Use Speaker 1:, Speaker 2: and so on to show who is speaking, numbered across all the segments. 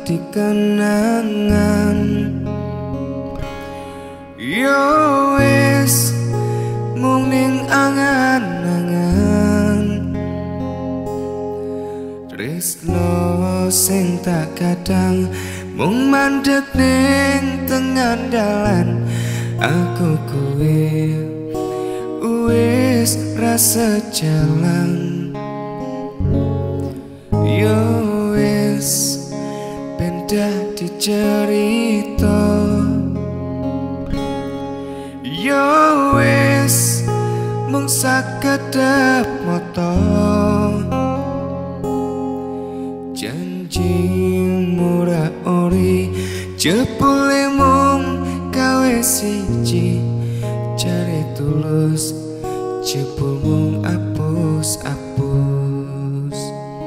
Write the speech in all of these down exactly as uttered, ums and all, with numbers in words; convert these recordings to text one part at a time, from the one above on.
Speaker 1: dadi kenangan. Yo wis mung ning angan-angan, tresno sing tak kadang mung mandeg ning tengah dalan. Aku kuwi wis rasa jalan. Yo wis benda dicerita. Yo wis mung sakedap moto. Janji murah ori jebule mung gawe siji. Cari tulus jebul mung apus-apus.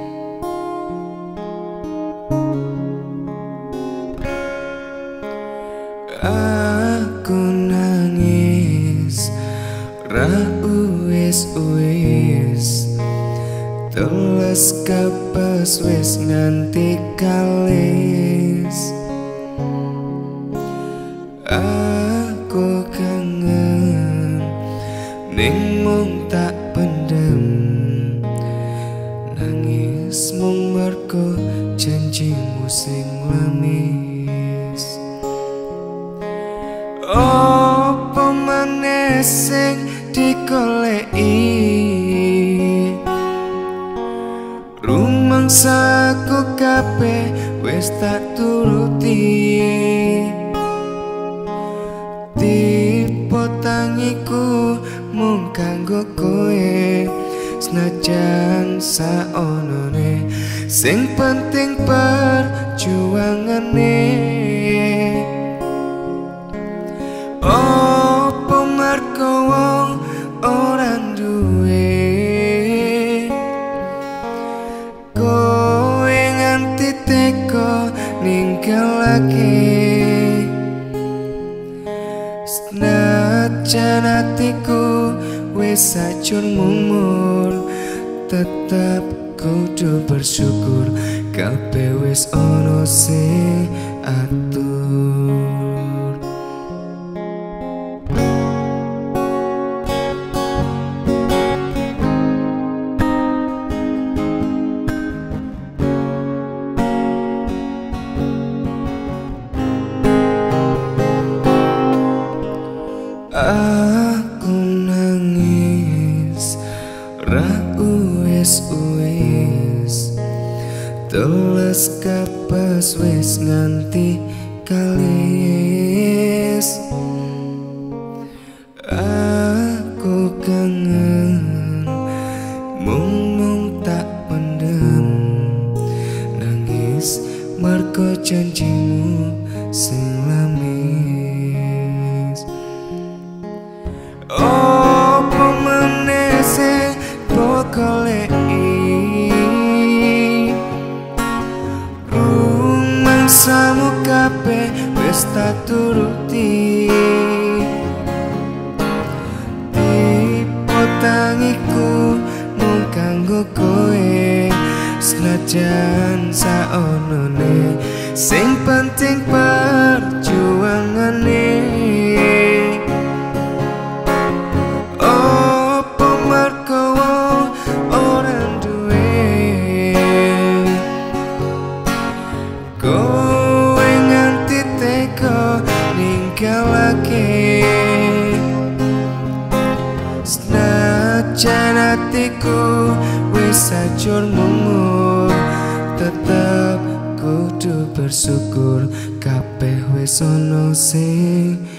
Speaker 1: Aku nangis ra uwis-uwis, teles kapes wis nganti kalis. Aku kangen ning mung tak pendem, nangis mung merko janjimu sing lemis. Apa maneh sing digoleki, rumangsaku kabeh wis tak turuti. Tipe tangiku mung kanggo kowe, senajan saonone sing penting perjuangane. Apa merko wong ora duwe, kowe nganti teko ninggalake. Senajan atiku wis ajur mumur, tetep kudu bersyukur kabeh wis ana sing atur. Aku nangis ra uwis-uwis, teles kapes wis nganti kalis. Aku kangen mung-mung tak pendem, nangis merko janjimu sing lamis. Apa meneh sing mbok goleki, rumangsamu kabeh wis tak turuti. Tipe tangiku mung kanggo kowe, senajan saonone sing penting perjuangane. Kowe nganti teko ninggalake. Senajan atiku wis ajur mumur, tetep kudu bersyukur kabeh wis ana sing